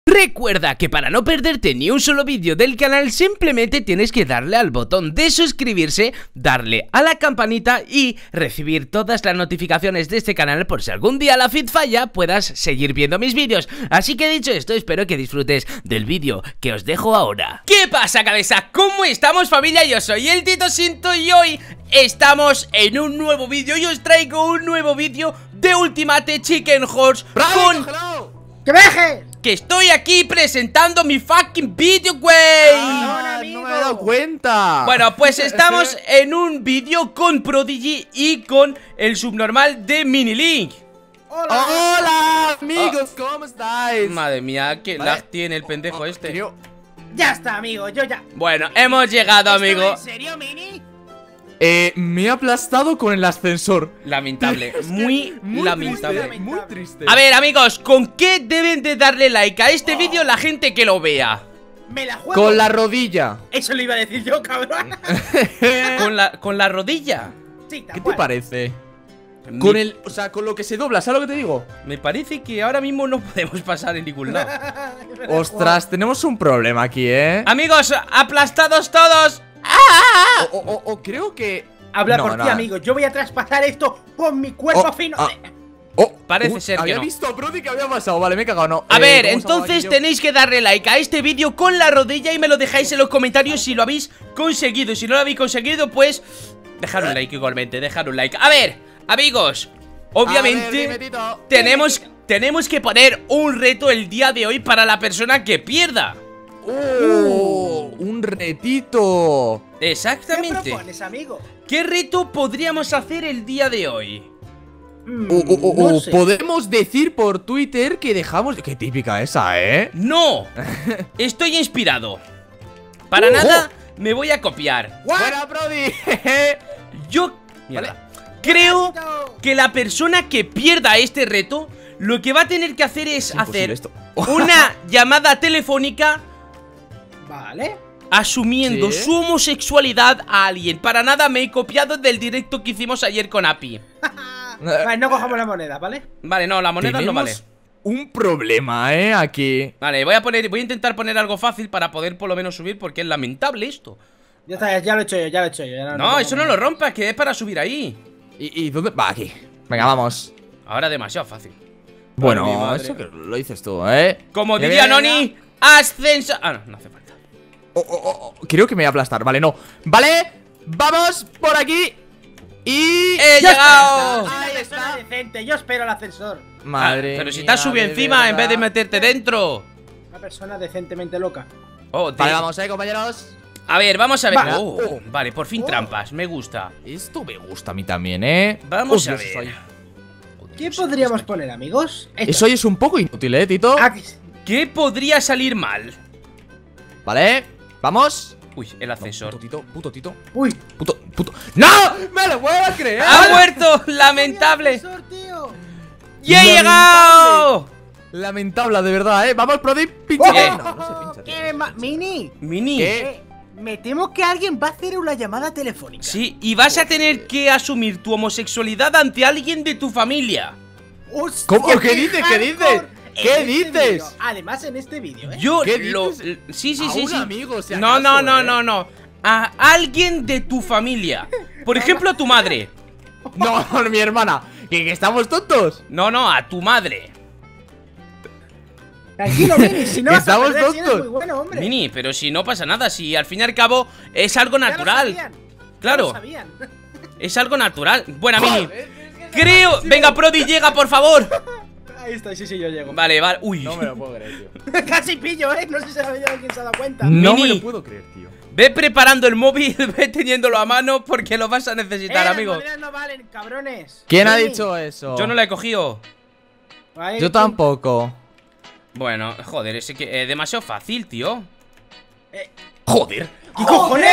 Recuerda que para no perderte ni un solo vídeo del canal simplemente tienes que darle al botón de suscribirse, darle a la campanita y recibir todas las notificaciones de este canal por si algún día la feed falla puedas seguir viendo mis vídeos. Así que dicho esto, espero que disfrutes del vídeo que os dejo ahora. ¿Qué pasa, cabeza? ¿Cómo estamos, familia? Yo soy el Tito Sinto y hoy estamos en un nuevo vídeo y os traigo un nuevo vídeo de Ultimate Chicken Horse con... ¡Que vejes! Que estoy aquí presentando mi fucking vídeo, güey. No me he dado cuenta. Bueno, pues estamos en un vídeo con Prodigy y con el subnormal de Minilink. Hola, amigos, ¿cómo estáis? Madre mía, qué lag tiene el pendejo este. Ya está, amigo, yo ya. Bueno, hemos llegado, amigo. ¿En serio, Mini? Me he aplastado con el ascensor. Lamentable, muy lamentable. triste. Muy triste. A ver, amigos, ¿con qué deben de darle like a este vídeo la gente que lo vea? Me la juego. Con la rodilla. Eso lo iba a decir yo, cabrón. ¿Con la rodilla? Sí, tal ¿Qué te cual. parece? Con el, o sea, con lo que se dobla, ¿sabes lo que te digo? Me parece que ahora mismo no podemos pasar en ningún lado. Ostras, tenemos un problema aquí, Amigos, aplastados todos. O creo que... Habla No, por ti, nada. amigo. Yo voy a traspasar esto con mi cuerpo fino. Parece ser que había no. visto, Brody, que había pasado. Vale, me he cagado, no. A ver, ¿cómo se llama entonces aquello? tenéis que darle like a este vídeo con la rodilla y me lo dejáis en los comentarios si lo habéis conseguido. Si no lo habéis conseguido, pues dejar un like igualmente, dejar un like. A ver, amigos, A ver, obviamente dime, Tito. tenemos que poner un reto el día de hoy para la persona que pierda. Un retito. ¿Qué Exactamente. propones, amigo? ¿Qué reto podríamos hacer el día de hoy? No sé. Podemos decir por Twitter que dejamos... Qué típica esa, No, estoy inspirado. Para nada me voy a copiar. ¡Fuera, Brody! Yo creo que la persona que pierda este reto lo que va a tener que hacer es hacer esto. una llamada telefónica Vale. asumiendo ¿Sí? su homosexualidad a alguien. Para nada me he copiado del directo que hicimos ayer con Api. Vale, no cojamos la moneda, ¿vale? Vale, no, la moneda no vale. Tenemos un problema, aquí. Vale, voy a intentar poner algo fácil para poder por lo menos subir, porque es lamentable esto. Ya está, ya lo he hecho yo, ya lo he hecho yo. Ya No, eso no lo rompas, que es para subir ahí. ¿Y dónde? Va, aquí. Venga, vamos. Ahora demasiado fácil. mi Bueno, madre. eso que lo dices tú, Como Venga, diría venga. Noni, ascenso. Ah, no, no hace falta. Creo que me voy a aplastar, vale, no. Vale, vamos por aquí. Y... ¡He ¡Ya llegado! está! Ahí Una persona decente, yo espero el ascensor. Madre Pero si mía, estás sube de encima en vez de verdad. meterte dentro. Una persona decentemente loca. Oh, Vale, vamos, compañeros. A ver, vamos a ver. Va. Vale, por fin trampas, me gusta. Esto me gusta a mí también, Vamos Uy, a eso ver. ahí. ¿Qué podríamos poner, amigos? Esto. Eso hoy es un poco inútil, Tito. Aquí. ¿Qué podría salir mal? Vale, vamos. Uy, el ascensor. Puto Tito. Uy. Puto. ¡No! ¡Me lo puedo creer! ¡Ha muerto! ¡Lamentable! Ascensor, tío. ¡Y he llegado! Lamentable, de verdad, Vamos, Prodi, pincha. ¿Qué? No, no se pincha, tío. ¿Qué Mini? Mini. ¿Qué? Me temo que alguien va a hacer una llamada telefónica. Sí, y vas a tener que asumir tu homosexualidad ante alguien de tu familia. Hostia, ¿Cómo? ¿Qué dices? ¿Qué hardcore dices? ¿Qué en este dices? vídeo. Además, en este vídeo, Yo ¿Qué lo... dices? Sí, sí, A sí, un sí. amigo, si No, acaso, no, no, no, no. A alguien de tu familia. Por ejemplo, a tu madre. No, mi hermana. ¿Que estamos tontos? No, no, a tu madre. Tranquilo, Mini, si no vas a Estamos perder, si eres tontos. muy bueno, hombre. Mini, pero si no pasa nada, si al fin y al cabo es algo Ya lo natural. sabían, Claro. ya lo sabían. Es algo natural. Buena, Mini. Creo... Venga, Prodi, llega, por favor. Ahí está, sí, yo llego. Vale, vale. Uy. No me lo puedo creer, tío. Casi pillo, No sé si alguien se ha dado cuenta. No Mini. me lo puedo creer, tío. Ve preparando el móvil, ve teniéndolo a mano porque lo vas a necesitar, las amigo. monedas no valen, cabrones. ¿Quién ha Mini. dicho eso? Yo no la he cogido. Ahí, Yo tampoco. Bueno, joder, es que demasiado fácil, tío. Joder. ¿Qué cojones?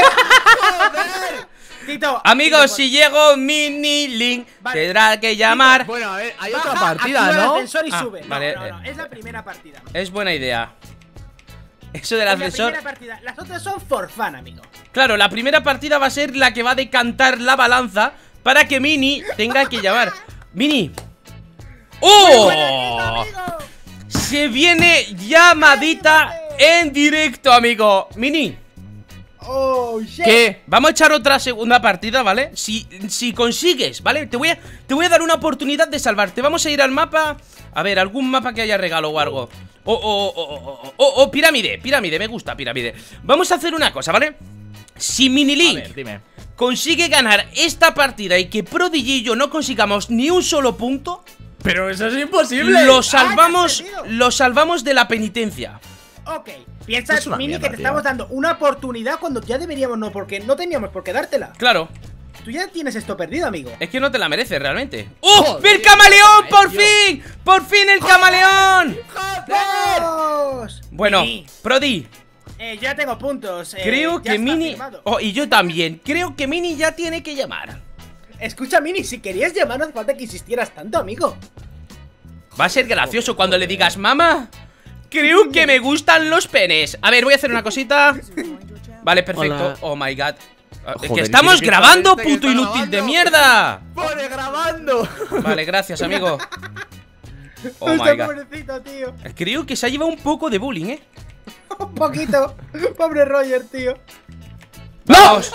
Tito, Amigos, Tito, si llego Mini Link, Vale. tendrá que llamar. Bueno, a ver, hay baja, otra partida, activa el ¿no? ascensor y Ah, sube. vale, No, es la primera partida. Es buena idea. Eso del Es la ascensor. primera partida. Las otras son for fun, amigo. Claro, la primera partida va a ser la que va a decantar la balanza para que Mini tenga que llamar. Mini. Muy ¡Oh! buena, Tito, amigo. Se viene llamadita en directo, amigo. Mini, Oh, shit. ¿Qué? vamos a echar otra segunda partida, ¿vale? Si consigues, ¿vale? Te voy a dar una oportunidad de salvarte. Vamos a ir al mapa. A ver, algún mapa que haya regalo o algo. Pirámide, me gusta pirámide. Vamos a hacer una cosa, ¿vale? Si A Minilink ver, dime. consigue ganar esta partida y que Prodigy y yo no consigamos ni un solo punto, Pero eso es imposible. lo salvamos, ya has perdido. lo salvamos de la penitencia. Ok, piensa, Es una Mini, mierda, que te tío. estamos dando una oportunidad cuando ya deberíamos, no, porque no teníamos por qué dártela. Claro, Tú ya tienes esto perdido, amigo. es que no te la mereces realmente. ¡Oh! Joder, ¡El camaleón! tío. ¡Por fin! ¡Por fin el camaleón! ¡Vamos! Bueno, Mini, Prodi, yo ya tengo puntos. creo ya que está Mini... firmado. Oh, y yo también. Creo que Mini ya tiene que llamar. Escucha, Mini, si querías llamar no hace falta que insistieras tanto, amigo. Va a ser gracioso cuando le digas, mamá, creo que me gustan los penes. A ver, voy a hacer una cosita. Vale, perfecto. Hola. Oh my god. Joder, Que estamos ¿qué grabando, parece que puto está inútil de grabando? mierda. ¡Pone grabando! Vale, gracias, amigo. Oh Está my god. pobrecito, tío. Creo que se ha llevado un poco de bullying, ¿eh? Un poquito. Pobre Roger, tío. ¡Vamos!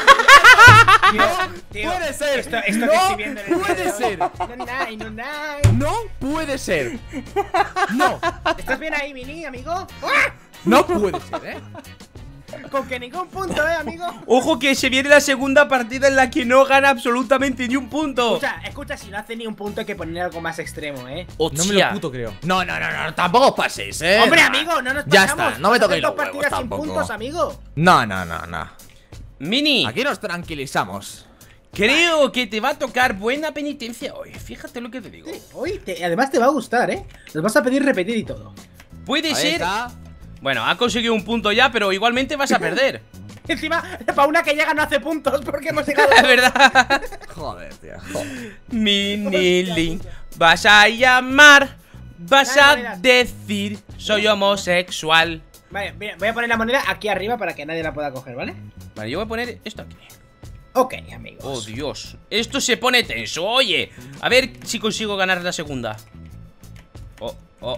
Tío, puede ser. Esto No que estoy viendo en el puede vídeo. ser. No. No puede ser. No. ¿Estás bien ahí, Mini, amigo? No puede ser, ¿eh? Con que ningún punto, amigo. Ojo que se viene la segunda partida en la que no gana absolutamente ni un punto. Escucha, si no hace ni un punto hay que poner algo más extremo, ¿eh? No me lo Hostia. puto creo. No, tampoco os paséis, ¿eh? Hombre, amigo, no nos Ya pasamos. está, no me Vas a toquéis hacer los dos huevos partidas sin tampoco. puntos, amigo. No. Mini, Aquí nos tranquilizamos. creo que te va a tocar buena penitencia hoy. Fíjate lo que te digo. Hoy, además te va a gustar, ¿eh? Nos vas a pedir repetir y todo. Puede Ahí ser... está. Bueno, ha conseguido un punto ya, pero igualmente vas a perder. Encima, para una que llega no hace puntos porque hemos llegado. Es verdad. Joder, tío. Joder. Minilink, vas a llamar, vas Dale, a monedas. decir, soy homosexual. Vale, mira, voy a poner la moneda aquí arriba para que nadie la pueda coger, ¿vale? Vale, yo voy a poner esto aquí. Ok, amigos. Oh, Dios. Esto se pone tenso, oye. A ver si consigo ganar la segunda. Oh.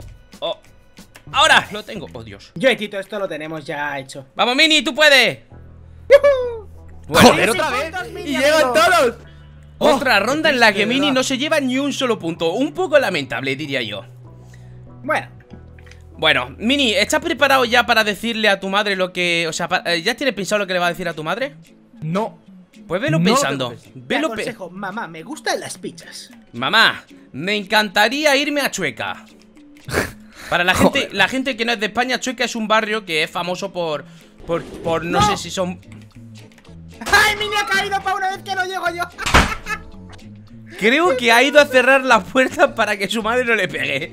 Ahora lo tengo. Oh, Dios. Yo y Tito, esto lo tenemos ya hecho. Vamos, Mini, tú puedes. Bueno, Joder, sí, otra sí, vez. puntos, Mini, Y llegan amigo. todos. otra ronda en la que de Mini verdad. no se lleva ni un solo punto. Un poco lamentable, diría yo. Bueno, Bueno, Mini, ¿estás preparado ya para decirle a tu madre lo que... O sea, ¿ya tienes pensado lo que le va a decir a tu madre? No. Pues velo No pensando. lo tengo pensado. te Velo aconsejo, mamá, me gustan las pizzas. Mamá, me encantaría irme a Chueca. Para la gente que no es de España, Chueca es un barrio que es famoso por no sé si son... ¡Ay, Mini ha caído para una vez que no llego yo! Creo que ha ido a cerrar la puerta para que su madre no le pegue.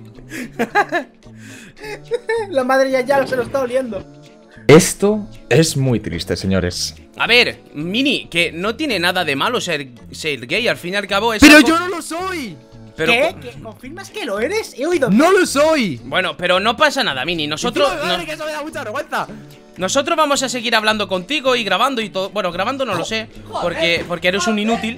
La madre ya se lo está oliendo. Esto es muy triste, señores. A ver, Mini, que no tiene nada de malo ser gay, al fin y al cabo es Pero algo- yo no lo soy. Pero ¿Qué? ¿Qué? ¿Confirmas que lo eres? He oído. No lo soy. Bueno, pero no pasa nada, Mini. Nosotros Que eso me da mucha vergüenza. nosotros vamos a seguir hablando contigo y grabando y todo. Bueno, grabando no lo sé, porque eres un inútil.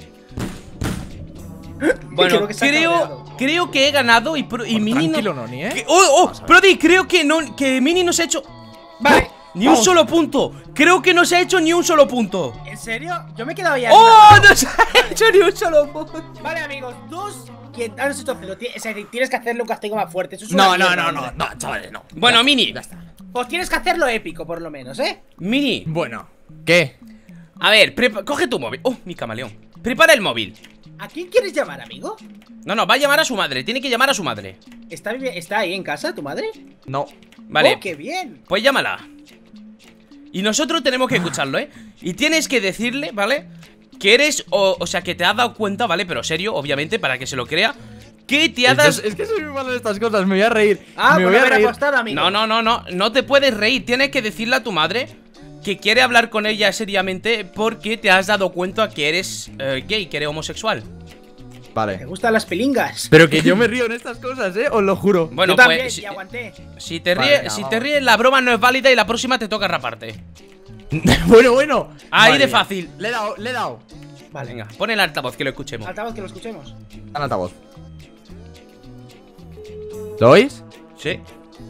Bueno, Creo que se ha cabreado. creo que he ganado y Mini Tranquilo, no... Noni, ¿eh? Brody, creo que Mini no se ha hecho... Vale. Ni un solo punto. Creo que no se ha hecho ni un solo punto. ¿En serio? Yo me he quedado ya. ¡Oh! No se ha hecho ni un solo punto. Vale, amigos, dos que han hecho cero. Es decir, tienes que hacerle un castigo más fuerte. Eso es una No, mierda, no, chavales, no. Bueno, Mini. Ya está. Pues tienes que hacerlo épico, por lo menos, ¿eh? Mini. Bueno, ¿qué? A ver, coge tu móvil. Oh, mi camaleón. Prepara el móvil. ¿A quién quieres llamar, amigo? No, va a llamar a su madre. Tiene que llamar a su madre. ¿Está ahí en casa, tu madre? No. Vale. ¡Oh, qué bien! Pues llámala. Y nosotros tenemos que escucharlo, ¿eh? Y tienes que decirle, ¿vale? Que eres, o sea, que te has dado cuenta, ¿vale? Pero serio, obviamente, para que se lo crea. Que te has dado... Es que soy muy malo en estas cosas, me voy a reír. Ah, me por voy a haber reír. apostado, amigo. No te puedes reír. Tienes que decirle a tu madre que quiere hablar con ella seriamente porque te has dado cuenta que eres gay, que eres homosexual. Me Vale. gustan las pilingas. Pero que yo me río en estas cosas, os lo juro. Bueno, Yo también, pues y aguanté. si te Vale, ríes, venga, si vamos. te ríes, la broma no es válida y la próxima te toca raparte. bueno. Ahí Madre de mía. fácil. Le he dado. Vale. Venga, pon el altavoz que lo escuchemos. Altavoz, que lo escuchemos. Al altavoz. ¿Lo oís? Sí.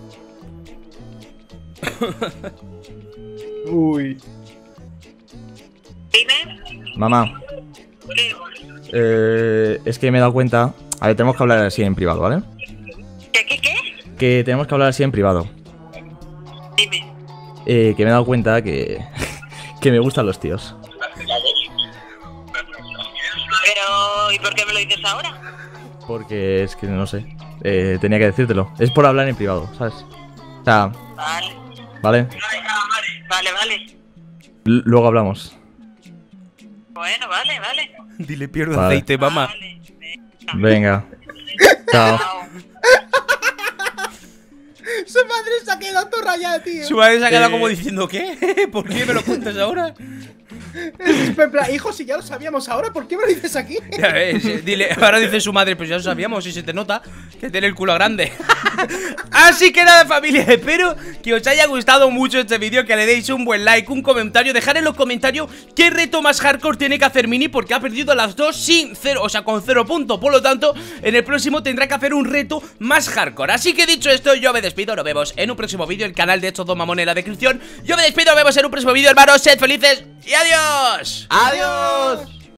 Uy. Dime. Mamá, es que me he dado cuenta. A ver, tenemos que hablar así en privado, ¿vale? ¿Qué? Que tenemos que hablar así en privado. Dime. Que me he dado cuenta que que me gustan los tíos. Pero, ¿y por qué me lo dices ahora? Porque es que no sé. Tenía que decírtelo. Es por hablar en privado, ¿sabes? O sea, Vale. ¿vale? Vale. Luego hablamos. Bueno, vale. Dile pierdo Vale. aceite, mamá. Vale. Venga. Chao. Chao. Su madre se ha quedado todo rayada, tío. Su madre se ha quedado como diciendo, ¿qué? ¿Por qué me lo cuentas ahora? En plan, hijo, si ya lo sabíamos ahora, ¿por qué me lo dices aquí? Ya ves, dile, ahora dice su madre, pues ya lo sabíamos, y se te nota que tiene el culo grande. Así que nada, familia, espero que os haya gustado mucho este vídeo, que le deis un buen like, un comentario, dejar en los comentarios qué reto más hardcore tiene que hacer Mini, porque ha perdido las dos sin cero, o sea, con 0 puntos. Por lo tanto, en el próximo tendrá que hacer un reto más hardcore. Así que dicho esto, yo me despido, nos vemos en un próximo vídeo, el canal de estos dos mamones en la descripción. Yo me despido, nos vemos en un próximo vídeo, hermanos, sed felices y adiós. ¡Adiós!